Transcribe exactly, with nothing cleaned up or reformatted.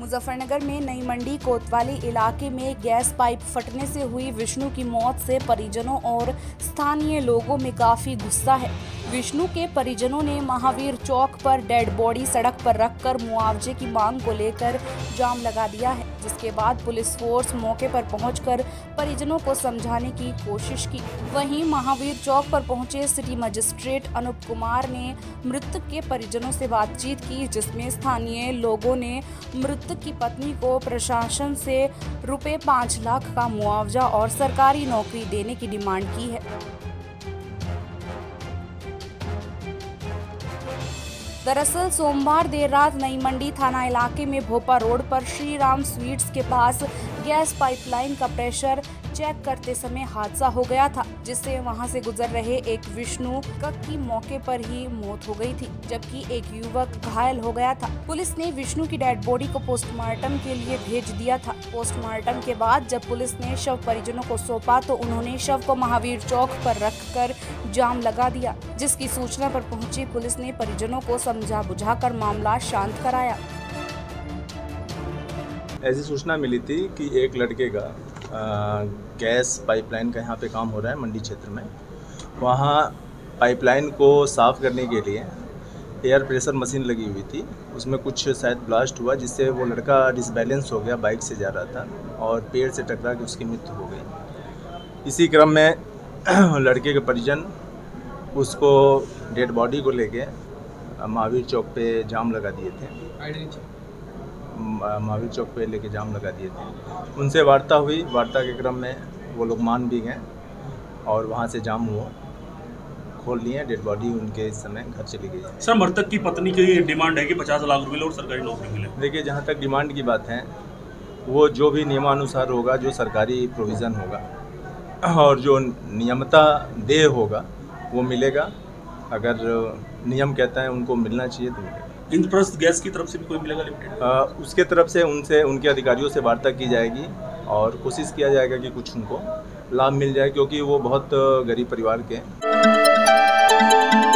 मुजफ्फरनगर में नई मंडी कोतवाली इलाके में गैस पाइप फटने से हुई विष्णु की मौत से परिजनों और स्थानीय लोगों में काफी गुस्सा है। विष्णु के परिजनों ने महावीर चौक पर डेड बॉडी सड़क पर रखकर मुआवजे की मांग को लेकर जाम लगा दिया है, जिसके बाद पुलिस फोर्स मौके पर पहुंचकर परिजनों को समझाने की कोशिश की। वहीं महावीर चौक पर पहुंचे सिटी मजिस्ट्रेट अनूप कुमार ने मृतक के परिजनों से बातचीत की, जिसमें स्थानीय लोगों ने मृतक की पत्नी को प्रशासन से रुपए पाँच लाख का मुआवजा और सरकारी नौकरी देने की डिमांड की है। दरअसल सोमवार देर रात नई मंडी थाना इलाके में भोपा रोड पर श्री राम स्वीट्स के पास गैस पाइपलाइन का प्रेशर चेक करते समय हादसा हो गया था, जिससे वहां से गुजर रहे एक विष्णु की मौके पर ही मौत हो गई थी, जबकि एक युवक घायल हो गया था। पुलिस ने विष्णु की डेड बॉडी को पोस्टमार्टम के लिए भेज दिया था। पोस्टमार्टम के बाद जब पुलिस ने शव परिजनों को सौंपा तो उन्होंने शव को महावीर चौक पर रखकर जाम लगा दिया, जिसकी सूचना पर पहुंची पुलिस ने परिजनों को समझा बुझाकर मामला शांत कराया। ऐसी सूचना मिली थी कि एक लड़के का आ, गैस पाइपलाइन का यहाँ पे काम हो रहा है मंडी क्षेत्र में। वहाँ पाइपलाइन को साफ़ करने के लिए एयर प्रेशर मशीन लगी हुई थी, उसमें कुछ शायद ब्लास्ट हुआ जिससे वो लड़का डिसबैलेंस हो गया, बाइक से जा रहा था और पेड़ से टकरा के उसकी मृत्यु हो गई। इसी क्रम में लड़के के परिजन उसको डेड बॉडी को लेके महावीर चौक पे जाम लगा दिए थे महावीर चौक पे लेके जाम लगा दिए थे। उनसे वार्ता हुई, वार्ता के क्रम में वो लोग मान भी गए और वहाँ से जाम वो खोल लिए। डेड बॉडी उनके इस समय घर चली गई है। सर, मृतक की पत्नी की डिमांड है कि पचास लाख रुपए और सरकारी नौकरी मिले। देखिए, जहाँ तक डिमांड की बात है वो जो भी नियमानुसार होगा, जो सरकारी प्रोविज़न होगा और जो नियमता देय होगा वो मिलेगा। अगर नियम कहता है उनको मिलना चाहिए तो मिलेगा। इंद्रप्रस्थ गैस की तरफ से भी कोई मिलेगा लिमिटेड? आ, उसके तरफ से उनसे उनके अधिकारियों से वार्ता की जाएगी और कोशिश किया जाएगा कि कुछ उनको लाभ मिल जाए, क्योंकि वो बहुत गरीब परिवार के हैं।